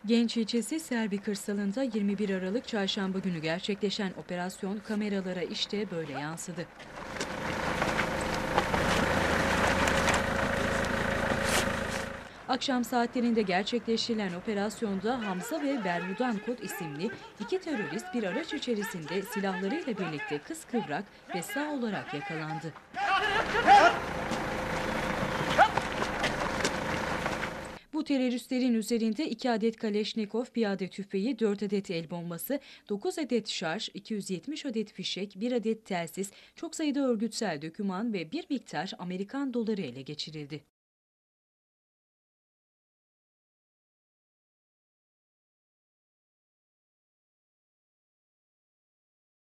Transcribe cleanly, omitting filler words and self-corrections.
Genç ilçesi Selvi kırsalında 21 Aralık Çarşamba günü gerçekleşen operasyon kameralara işte böyle yansıdı. Akşam saatlerinde gerçekleştirilen operasyonda Hamza ve Bermudan Kod isimli iki terörist bir araç içerisinde silahlarıyla birlikte kıskıvrak ve sağ olarak yakalandı. Bu teröristlerin üzerinde 2 adet Kaleşnikov piyade tüfeği, 4 adet el bombası, 9 adet şarj, 270 adet fişek, 1 adet telsiz, çok sayıda örgütsel doküman ve bir miktar Amerikan doları ele geçirildi.